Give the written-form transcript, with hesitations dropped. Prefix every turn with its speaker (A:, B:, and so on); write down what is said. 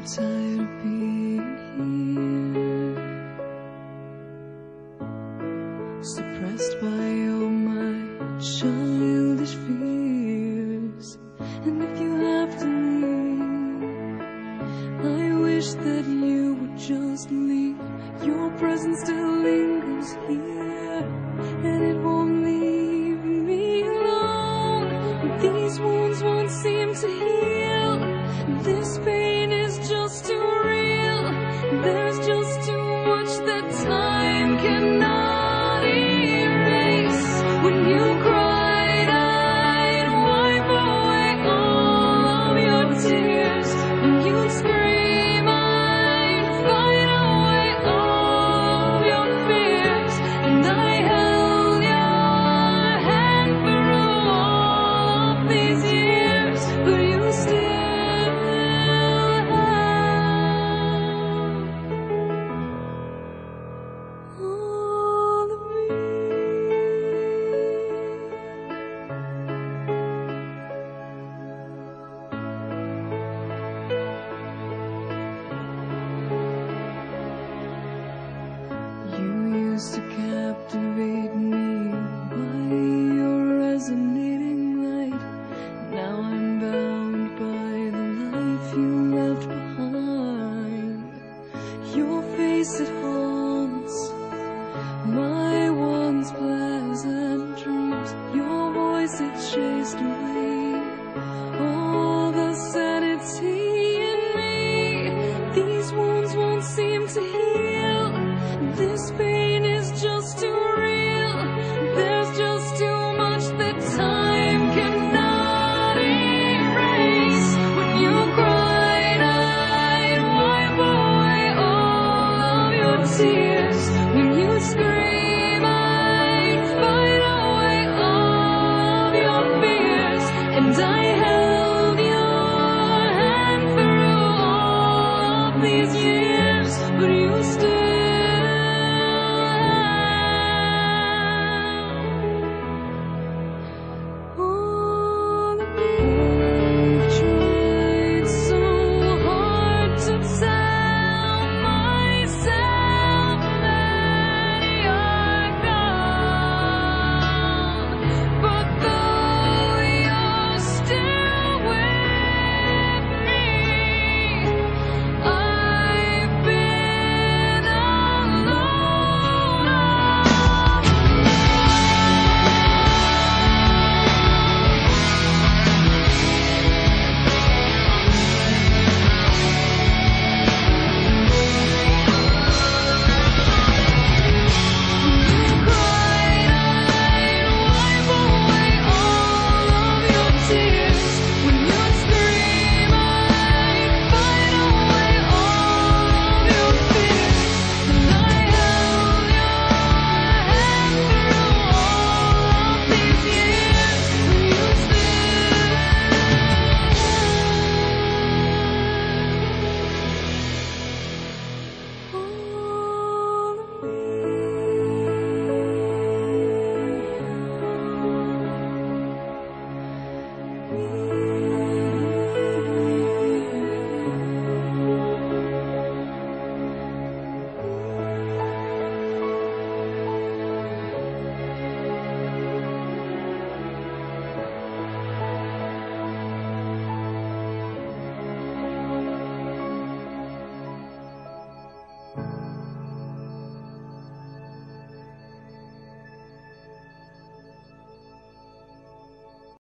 A: tired of being here, suppressed by all my childish fears. And if you have to leave, I wish that you would just leave. Your presence still lingers here, and it won't leave me alone. These wounds won't seem to heal. This pain is just too real. There's just too much that time cannot erase. When you cried, I'd wipe away all of your tears. When you scream, I'd fight away all of your fears. And I held your hand through all of these years, but you still all of me. You used to captivate me by your resonating light. Now I'm bound by the life you left behind. Your face, it haunts my once pleasant dreams. Your voice, it chased away all the sanity in me. These wounds won't seem to heal. This pain is just too real. There's just too much that time cannot erase. When you cried, I'd wipe away all of your tears. When you scream, I'd fight away all of your fears. And I held your hand through all of these years.